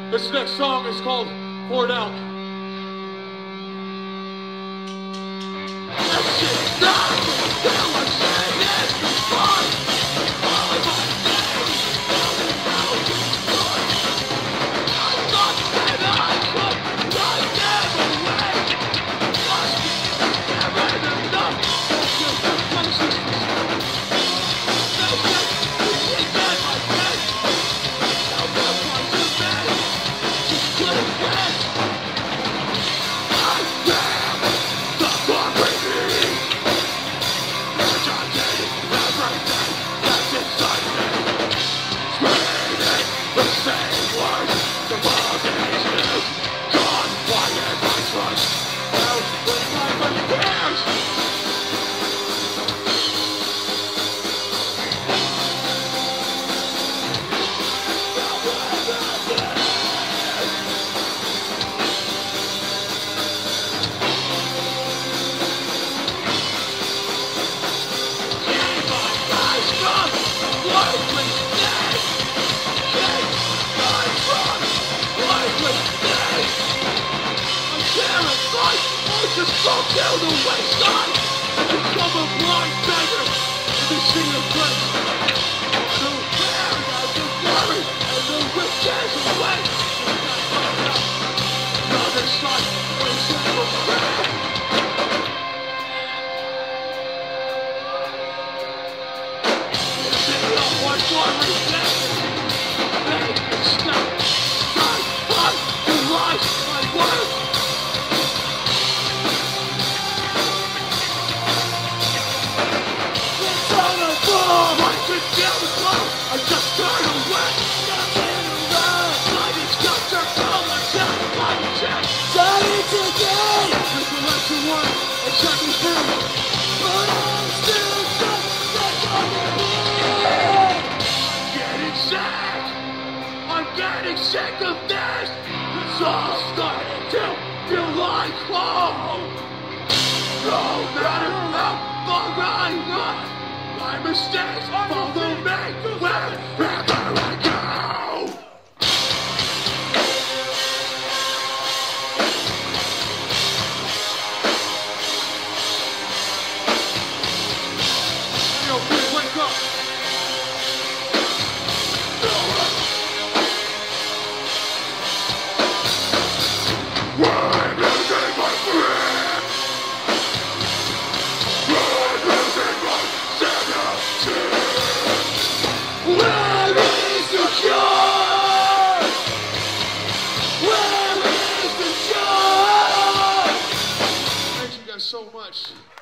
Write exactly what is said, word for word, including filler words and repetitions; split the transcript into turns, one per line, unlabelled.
This next song is called Poured Out. Just go down the wayside and become a blind beggar in the sea of grace. The prayer of the glory and the riches away. Another side is in the prayer. Sing up one more redemption. Make it stop. Time, time, and life, my word. I just turn away. Nothing around. Life is got to come and tell my chest. Starting today. With the left to one and checking through. But I'm still just like on the board. I'm getting sick. I'm getting sick of this. It's all starting to feel like home. No matter how far I run, my mistakes follow me wherever I go. Yo, kid, wake up. We're losing my friend. We're losing my sanity. Where is the cure? Where is the cure? Thank you guys so much.